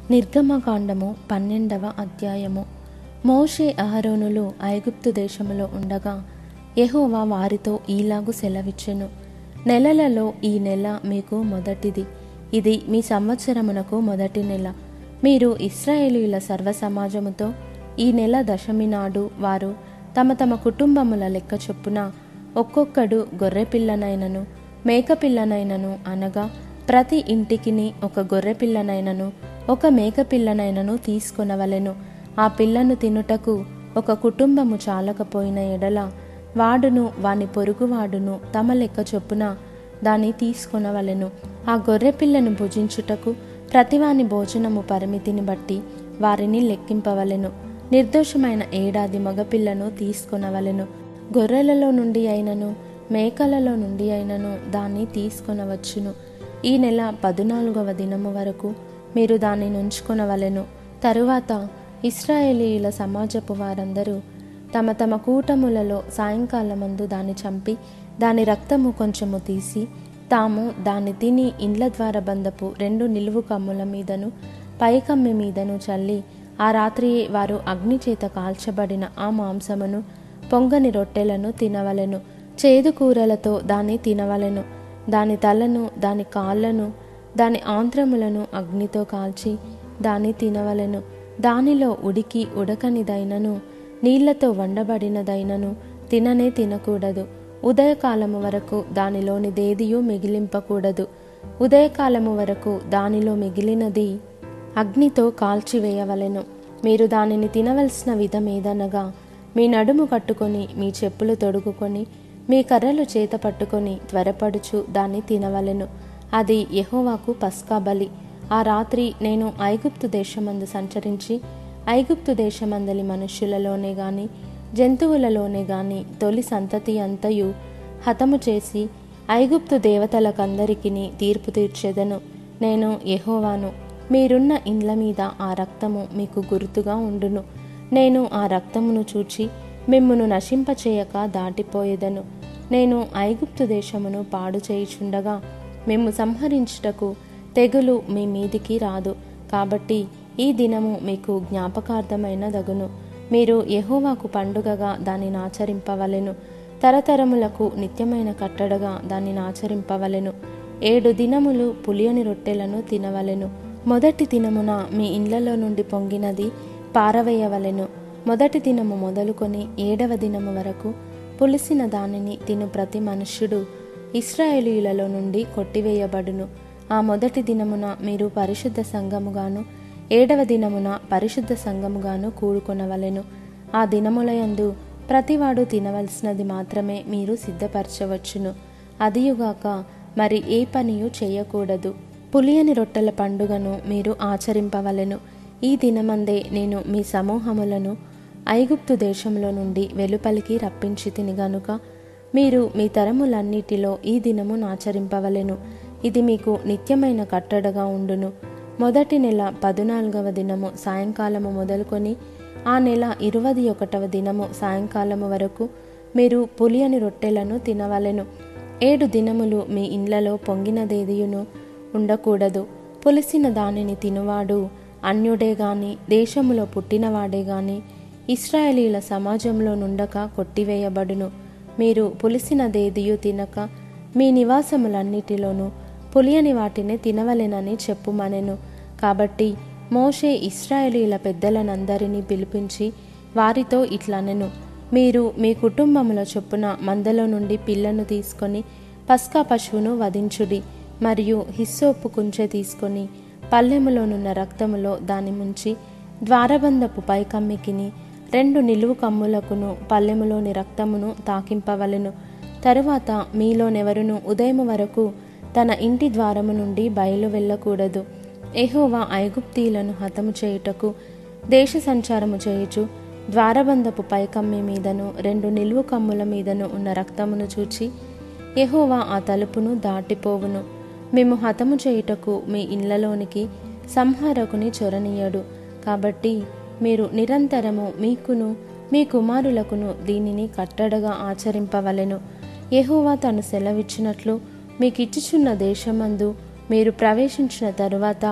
నిర్గమకాండము 12వ అధ్యాయము. మోషే అహరోనులు ఐగుప్తు దేశములో ఉండగా యెహోవా వారితో ఈలాగు సెలవిచ్చెను. నెలలలో ఈ నెల మీకు మొదటిది. ఇది మీ సంవత్సరమునకు మొదటి నెల. మీరు ఇశ్రాయేలీయుల సర్వ సమాజముతో ఈ నెల దశమి నాడు వారు తమ తమ కుటుంబముల లెక్క చొప్పున ఒక్కొక్కడు గొర్రెపిల్లనైనను మేకపిల్లనైనను అనగా ప్రతి ఇంటికిని ఒక గొర్రెపిల్లనైనను ఒక మేకపిల్లనైనను తీసుకొనవలెను. ఆ పిల్లను తినుటకు ఒక కుటుంబము చాలకపోయిన ఎడల వాడును వాని పొరుగువాడును తమ లెక్క చొప్పున దాన్ని తీసుకొనవలెను. ఆ గొర్రెపిల్లను భుజించుటకు ప్రతివాని భోజనము పరిమితిని బట్టి వారిని లెక్కింపవలెను. నిర్దోషమైన ఏడాది మగపిల్లను తీసుకొనవలెను. గొర్రెలలో నుండి అయినను మేకలలో నుండి అయినను దాన్ని తీసుకొనవచ్చును. ఈ నెల 14వ దినము వరకు మీరు దానిని ఉంచుకొనవలెను. తరువాత ఇశ్రాయేలీయుల సమాజపు వారందరూ తమ తమ కూటములలో సాయంకాలమందు దాన్ని చంపి దాని రక్తము కొంచెము తీసి తాము దాన్ని తిని ఇండ్ల ద్వారబంధపు 2 నిలువు కమ్ముల మీదను పైకమ్మి మీదను చల్లి ఆ రాత్రియే వారు అగ్ని చేత కాల్చబడిన ఆ మాంసమును పొంగని రొట్టెలను తినవలెను. చేదు కూరలతో దాన్ని తినవలెను. దాని తలను దాని కాళ్లను దాని ఆంత్రములను అగ్నితో కాల్చి దాన్ని తినవలెను. దానిలో ఉడికి ఉడకనిదైనను నీళ్లతో వండబడినదైనను తిననే తినకూడదు. ఉదయకాలము వరకు దానిలోని దేదియు మిగిలింపకూడదు. ఉదయకాలము వరకు దానిలో మిగిలినది అగ్నితో కాల్చివేయవలెను. మీరు దానిని తినవలసిన విధమేదనగా మీ నడుము కట్టుకొని మీ చెప్పులు తొడుగుకొని మీ కర్రలు చేత పట్టుకొని త్వరపడుచు దాన్ని తినవలెను. అది యెహోవాకు పస్కా బలి. ఆ రాత్రి నేను ఐగుప్తు దేశమందు సంచరించి ఐగుప్తు దేశమందలి మనుష్యులలోనే గాని జంతువులలోనే గాని తొలి సంతతి అంతయు హతము చేసి ఐగుప్తు దేవతలకందరికిని తీర్పు తీర్చెదను. నేను యెహోవాను. మీరున్న ఇండ్ల మీద ఆ రక్తము మీకు గుర్తుగా ఉండును. నేను ఆ రక్తమును చూచి మిమ్మును నశింపచేయక దాటిపోయేదను. నేను ఐగుప్తు దేశమును పాడు చేయుచుండగా మిమ్ము సంహరించుటకు తెగులు మీ మీదికి రాదు. కాబట్టి ఈ దినము మీకు జ్ఞాపకార్థమైనదగును. మీరు యెహోవాకు పండుగగా దానిని ఆచరింపవలెను. తరతరములకు నిత్యమైన కట్టడగా దానిని ఆచరింపవలెను. 7 దినములు పులియని రొట్టెలను తినవలెను. మొదటి దినమున మీ ఇండ్లలో నుండి పొంగినది పారవేయవలెను. మొదటి దినము మొదలుకొని 7వ దినము వరకు పులిసిన దానిని తిను ప్రతి మనుష్యుడు ఇశ్రాయేలీయులలో నుండి కొట్టివేయబడును. ఆ మొదటి దినమున మీరు పరిశుద్ధ సంఘముగాను 7వ దినమున పరిశుద్ధ సంఘముగాను కూడుకొనవలెను. ఆ దినములయందు ప్రతివాడు తినవలసినది మాత్రమే మీరు సిద్ధపరచవచ్చును. అదియుగాక మరి ఏ పనియు చేయకూడదు. పులియని రొట్టెల పండుగను మీరు ఆచరింపవలెను. ఈ దినమందే నేను మీ సమూహములను ఐగుప్తు దేశంలో నుండి వెలుపలికి రప్పించితిని గనుక మీరు మీ తరములన్నిటిలో ఈ దినమును ఆచరింపవలెను. ఇది మీకు నిత్యమైన కట్టడగా ఉండును. మొదటి నెల 14వ దినము సాయంకాలము మొదలుకొని ఆ నెల 21వ దినము సాయంకాలము వరకు మీరు పులియని రొట్టెలను తినవలెను. 7 దినములు మీ ఇండ్లలో పొంగినదేదియును ఉండకూడదు. పులిసిన దానిని తినువాడు అన్యుడే గాని దేశములో పుట్టినవాడే గాని ఇశ్రాయేలీయుల సమాజంలో నుండక కొట్టివేయబడును. మీరు పులిసినదేదియు తినక మీ నివాసములన్నిటిలోనూ పులియని వాటిని తినవలెనని చెప్పుమనెను. కాబట్టి మోషే ఇశ్రాయేలీయుల పెద్దలనందరినీ పిలిపించి వారితో ఇట్లనెను. మీరు మీ కుటుంబముల చొప్పున మందలో నుండి పిల్లను తీసుకొని పస్కా పశువును వధించుడి. మరియు హిస్సోపు కుంచె తీసుకొని పల్లెములోనున్న రక్తములో దాని ముంచి ద్వారబంధపు పైకమ్మికిని 2 నిలువు కమ్ములకును పల్లెములోని రక్తమును తాకింపవలెను. తరువాత మీలోనెవరును ఉదయము వరకు తన ఇంటి ద్వారము నుండి బయలు వెళ్ళకూడదు. యెహోవా ఐగుప్తీయులను హతము చేయుటకు దేశ సంచారము చేయుచు ద్వారబంధపు పైకమ్మి మీదను 2 నిలువు కమ్ముల మీదను ఉన్న రక్తమును చూచి యెహోవా ఆ తలుపును దాటిపోవును. మేము హతము చేయుటకు మీ ఇండ్లలోనికి సంహారకుని చొరనీయడు. కాబట్టి మీరు నిరంతరము మీకును మీ కుమారులకును దీనిని కట్టడగా ఆచరింపవలెను. యెహోవా తను సెలవిచ్చినట్లు మీకిచ్చుచున్న దేశమందు మీరు ప్రవేశించిన తరువాత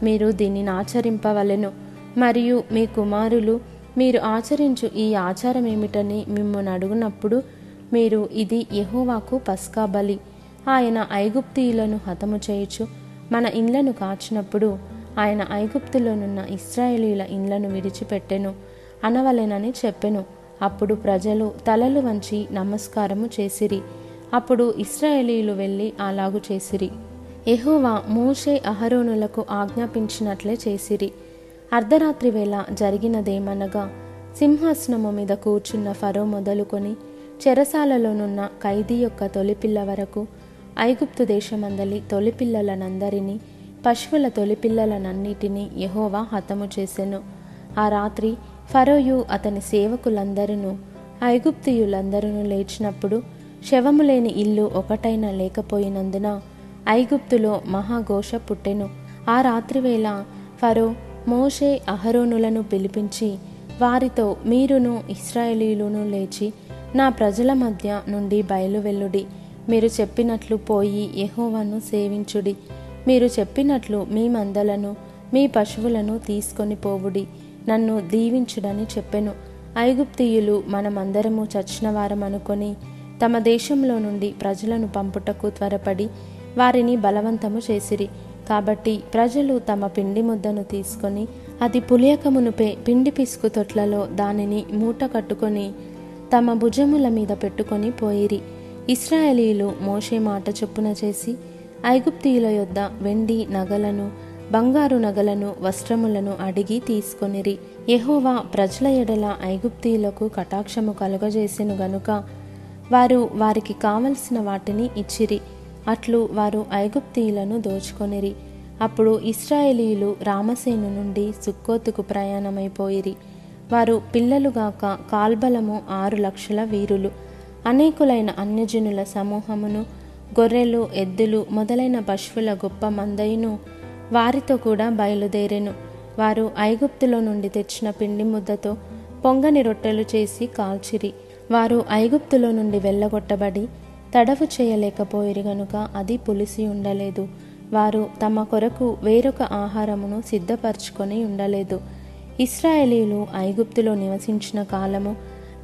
మీరు దీనిని ఆచరింపవలెను. మరియు మీ కుమారులు మీరు ఆచరించు ఈ ఆచారం ఏమిటని మిమ్మల్ని అడుగునప్పుడు మీరు, ఇది యెహోవాకు పస్కా బలి. ఆయన ఐగుప్తీయులను హతము చేయుచు మన ఇండ్లను కాచినప్పుడు ఆయన ఐగుప్తులోనున్న ఇశ్రాయేలీయుల ఇండ్లను విడిచిపెట్టెను అనవలెనని చెప్పెను. అప్పుడు ప్రజలు తలలు వంచి నమస్కారము చేసిరి. అప్పుడు ఇశ్రాయేలీయులు వెళ్ళి అలాగు చేసిరి. యెహోవా మోషే అహరోనులకు ఆజ్ఞాపించినట్లే చేసిరి. అర్ధరాత్రి వేళ జరిగినదేమనగా, సింహాసనము మీద కూర్చున్న ఫరో మొదలుకొని చెరసాలలోనున్న ఖైదీ యొక్క తొలిపిల్ల వరకు ఐగుప్తు దేశమందలి తొలిపిల్లలనందరినీ, పశువుల తొలిపిల్లలనన్నిటినీ యెహోవా హతము చేసెను. ఆ రాత్రి ఫరోయు అతని సేవకులందరూ ఐగుప్తీయులందరూ లేచినప్పుడు శవము లేని ఇల్లు ఒకటైనా లేకపోయినందున ఐగుప్తులో మహాఘోష పుట్టెను. ఆ రాత్రివేళ ఫరో మోషే అహరోనులను పిలిపించి వారితో, మీరును ఇశ్రాయేలీయులును లేచి నా ప్రజల మధ్య నుండి బయలువెల్లుడి. మీరు చెప్పినట్లు పోయి యెహోవాను సేవించుడి. మీరు చెప్పినట్లు మీ మందలను మీ పశువులను తీసుకొని పోవుడి. నన్ను దీవించుడని చెప్పెను. ఐగుప్తీయులు మనమందరము చచ్చిన వారం అనుకొని తమ దేశంలో నుండి ప్రజలను పంపుటకు త్వరపడి వారిని బలవంతము చేసిరి. కాబట్టి ప్రజలు తమ పిండి ముద్దను తీసుకొని అది పులియకమునుపే పిండి పిసుకు తొట్లలో దానిని మూట కట్టుకొని తమ భుజముల మీద పెట్టుకొని పోయిరి. ఇశ్రాయేలీయులు మోషే మాట చొప్పున చేసి ఐగుప్తీయుల యొద్ద వెండి నగలను, బంగారు నగలను, వస్త్రములను అడిగి తీసుకొనిరి. యెహోవా ప్రజల ఎడల ఐగుప్తీయులకు కటాక్షము కలుగజేసెను గనుక వారు వారికి కావలసిన వాటిని ఇచ్చిరి. అట్లు వారు ఐగుప్తీయులను దోచుకొనిరి. అప్పుడు ఇశ్రాయేలీయులు రామసేను నుండి సుక్కోతుకు ప్రయాణమైపోయిరి. వారు పిల్లలుగాక కాల్బలము 6,00,000 వీరులు, అనేకులైన అన్యజనుల సమూహమును, గొర్రెలు, ఎద్దులు మొదలైన పశువుల గొప్ప మందయును వారితో కూడా బయలుదేరెను. వారు ఐగుప్తులో నుండి తెచ్చిన పిండి ముద్దతో పొంగని రొట్టెలు చేసి కాల్చిరి. వారు ఐగుప్తులో నుండి వెళ్ళగొట్టబడి తడవు చేయలేకపోయిరి గనుక అది పులిసి ఉండలేదు. వారు తమ కొరకు వేరొక ఆహారమును సిద్ధపరచుకొని ఉండలేదు. ఇశ్రాయేలీయులు ఐగుప్తులో నివసించిన కాలము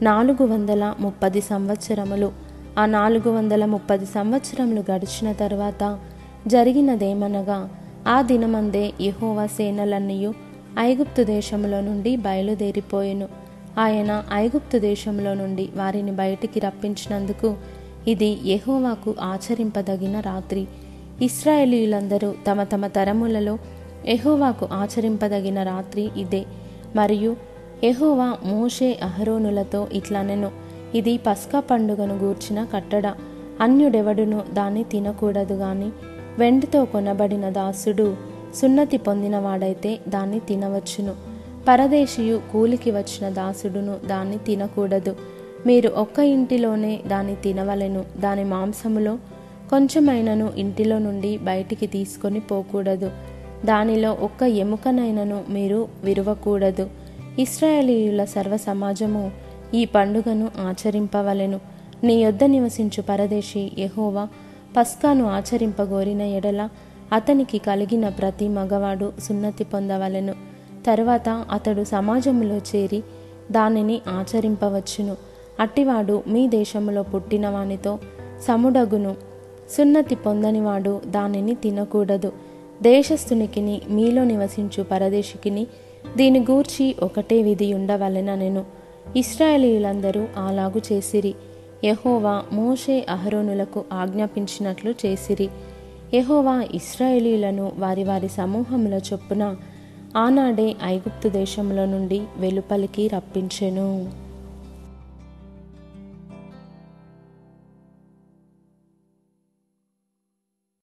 430 సంవత్సరములు. ఆ 430 సంవత్సరములు గడిచిన తరువాత జరిగినదేమనగా, ఆ దినమందే యెహోవా సేనలన్నీయు ఐగుప్తు దేశములో నుండి బయలుదేరిపోయెను. ఆయన ఐగుప్తు దేశంలో నుండి వారిని బయటికి రప్పించినందుకు ఇది యెహోవాకు ఆచరింపదగిన రాత్రి. ఇశ్రాయేలీయులందరూ తమ తమ తరములలో యెహోవాకు ఆచరింపదగిన రాత్రి ఇదే. మరియు యెహోవా మోషే అహరోనులతో ఇట్లనెను, ఇది పస్కా పండుగను గూర్చిన కట్టడ. అన్యుడెవడును దాన్ని తినకూడదు గాని వెండితో కొనబడిన దాసుడు సున్నతి పొందినవాడైతే దాన్ని తినవచ్చును. పరదేశియు కూలికి వచ్చిన దాసుడును దాన్ని తినకూడదు. మీరు ఒక్క ఇంటిలోనే దాన్ని తినవలెను. దాని మాంసములో కొంచెమైనను ఇంటిలో నుండి బయటికి తీసుకొని పోకూడదు. దానిలో ఒక్క ఎముకనైనను మీరు విరువకూడదు. ఇశ్రాయేలీయుల సర్వ సమాజము ఈ పండుగను ఆచరింపవలెను. నీ యొద్ద నివసించు పరదేశి యెహోవా పస్కాను ఆచరింపగోరిన ఎడల అతనికి కలిగిన ప్రతి మగవాడు సున్నతి పొందవలెను. తరువాత అతడు సమాజములో చేరి దానిని ఆచరింపవచ్చును. అట్టివాడు మీ దేశములో పుట్టిన వానితో సముడగును. సున్నతి పొందనివాడు దానిని తినకూడదు. దేశస్థునికిని మీలో నివసించు పరదేశికిని దీని గూర్చి ఒకటే విధి ఉండవలెననెను. ఇశ్రాయేలీయులందరూ అలాగు చేసిరి. యెహోవా మోషే అహరోనులకు ఆజ్ఞాపించినట్లు చేసిరి. యెహోవా ఇశ్రాయేలీయులను వారి వారి సమూహముల చొప్పున ఆనాడే ఐగుప్తు దేశంలో నుండి వెలుపలికి రప్పించెను.